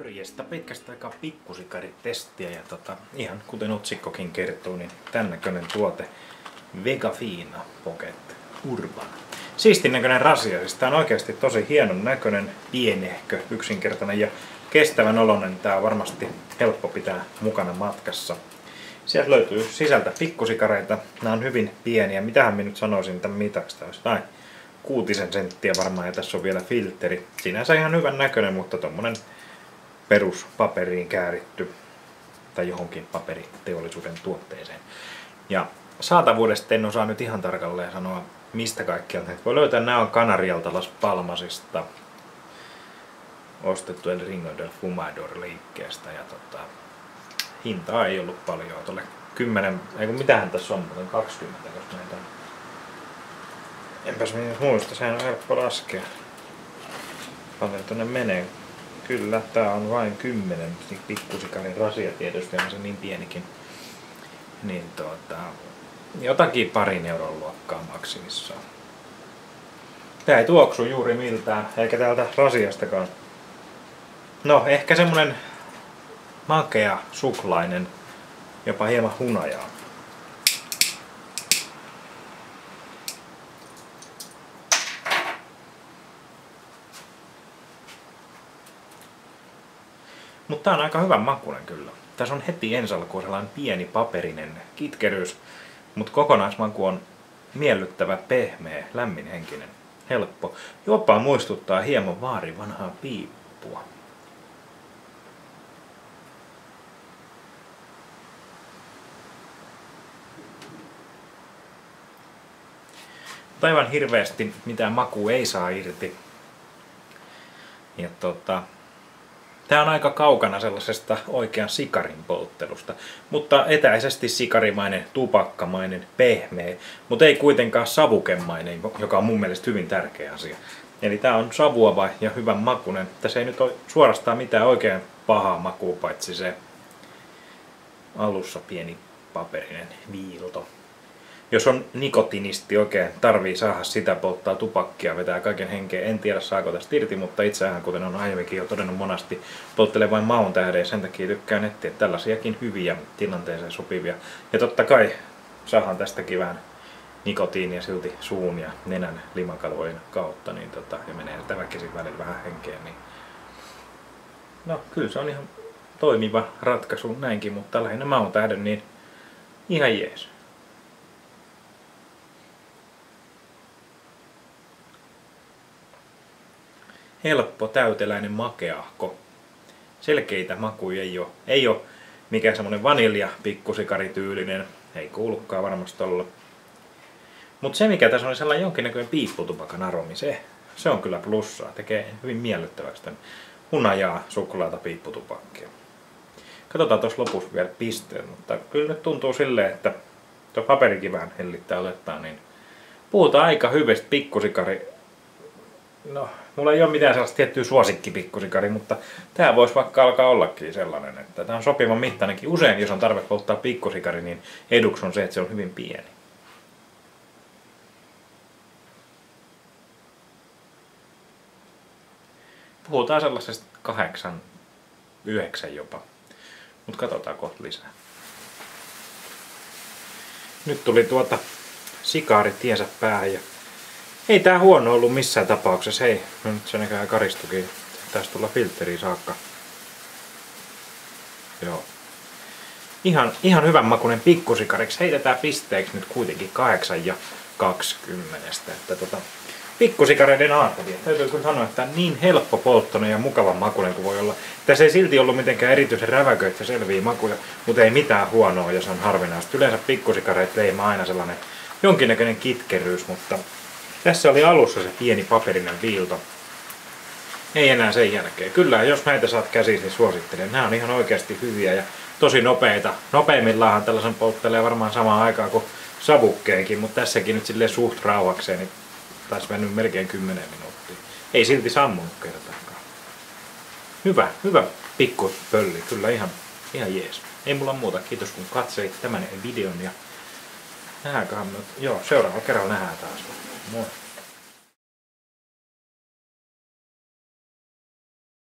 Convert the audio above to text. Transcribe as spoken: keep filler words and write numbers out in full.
Morjesta, pitkästä aikaa pikkusikaritestiä ja tota, ihan kuten otsikkokin kertoo, niin tän näköinen tuote Vegafina Pocket Urban. Siistin näköinen rasia, siis tää on oikeasti tosi hienon näköinen, pienehkö, yksinkertainen ja kestävän oloinen. Tää on varmasti helppo pitää mukana matkassa. Sieltä löytyy sisältä pikkusikareita, nämä on hyvin pieniä. Mitähän minä nyt sanoisin tämän mitaksi? Olisi näin kuutisen senttiä varmaan ja tässä on vielä filtteri. Sinänsä ihan hyvän näköinen, mutta tommonen peruspaperiin kääritty tai johonkin paperiteollisuuden tuotteeseen. Ja saatavuudesta en osaa nyt ihan tarkalleen sanoa mistä kaikkialta. Voi löytää, nämä on Canarialta Las Palmasista ostettu El Ringo del Fumador liikkeestä ja tota, hintaa ei ollut paljon. Tuolle kymmenen, ei kun mitähän tässä on, mutta kaksikymmentä, jos näitä on. Enpäs minä muista, sehän on helppo laskea. Paljon tonne menee. Kyllä, tää on vain kymmenen pikkusikarin rasia tietysti, on se niin pienikin. Niin tuota, jotakin parin euron luokkaa maksimissaan. Tää ei tuoksu juuri miltään, eikä täältä rasiastakaan. No, ehkä semmonen makea, suklainen, jopa hieman hunajaa. Mutta tää on aika hyvän makuinen kyllä. Tässä on heti ensi alkuun sellainen pieni paperinen kitkeryys, mutta kokonaismaku on miellyttävä, pehmeä, lämminhenkinen, helppo. Jopa muistuttaa hieman vaarin vanhaa piippua. Mutta aivan hirveästi mitään makua ei saa irti. Ja tota, tää on aika kaukana sellaisesta oikean sikarin polttelusta, mutta etäisesti sikarimainen, tupakkamainen, pehmeä, mutta ei kuitenkaan savukemainen, joka on mun mielestä hyvin tärkeä asia. Eli tää on savuava ja hyvän makuinen. Tässä ei nyt ole suorastaan mitään oikein pahaa makua, paitsi se alussa pieni paperinen viilto. Jos on nikotinisti oikein, tarvii saada sitä polttaa tupakkia, vetää kaiken henkeä. En tiedä saako tästä irti, mutta itsehän kuten on aiemminkin jo todennut monasti, polttelee vain maun tähden ja sen takia tykkään etsiä tällaisiakin hyviä tilanteeseen sopivia. Ja totta kai saadaan tästäkin vähän nikotiinia silti suun ja nenän limakalvojen kautta, niin tota, ja menee sitä väkisin välillä vähän henkeä. Niin no kyllä se on ihan toimiva ratkaisu näinkin, mutta lähinnä maun tähden niin ihan jees. Helppo, täyteläinen, makeahko. Selkeitä makuja ei ole. Ei ole mikään semmonen vanilja pikkusikarityylinen. Ei kuulukaan varmasti olla. Mutta se mikä tässä on sellainen jonkinnäköinen piipputupakan aromi, se, se on kyllä plussaa. Tekee hyvin miellyttäväksi tämän hunajaa, suklaata, piipputupakkia. Katsotaan tuossa lopussa vielä pisteen, mutta kyllä nyt tuntuu silleen, että tuo paperikin vähän hellittää olettaa, niin puhutaan aika hyvästä pikkusikari. No, mulla ei ole mitään sellaista tiettyä suosikkipikkusikari, mutta tää voisi vaikka alkaa ollakin sellainen, että tää on sopivan mittainenkin. Usein, jos on tarve polttaa pikkusikari, niin eduksi on se, että se on hyvin pieni. Puhutaan sellaisesta kahdeksan, yhdeksän jopa, mutta katsotaan kohta lisää. Nyt tuli tuota sikaari tiensä päähän ja ei tää huono ollut missään tapauksessa, hei. No nyt se näköjään karistukin. Tästä tulla filtteriin saakka. Joo. Ihan, ihan hyvän makuinen pikkusikariksi. Heitetään pisteeksi nyt kuitenkin kahdeksan ja kaksikymmentä. Että tota, pikkusikareiden aartavia. Täytyy kyllä sanoa, että niin helppo polttoinen ja mukavan makuinen kuin voi olla. Tässä ei silti ollut mitenkään erityisen räväköitä selviä makuja, mutta ei mitään huonoa, jos on harvinaista. Yleensä pikkusikareet leimaa aina sellainen jonkinnäköinen kitkeryys, mutta tässä oli alussa se pieni paperinen viilto. Ei enää sen jälkeen. Kyllä, jos näitä saat käsiin, niin suosittelen. Nämä on ihan oikeasti hyviä ja tosi nopeita. Nopeimmillaan tällaisen polttelee varmaan samaan aikaan kuin savukkeenkin, mutta tässäkin nyt silleen suht rauhakseen, niin taisi mennyt melkein kymmenen minuuttia. Ei silti sammunut kertaakaan. Hyvä, hyvä pikkupölli. Kyllä ihan, ihan jees. Ei mulla muuta. Kiitos kun katsoit tämän videon ja nähdäänköhän me. Joo, seuraavalla kerralla nähdään taas. Moi.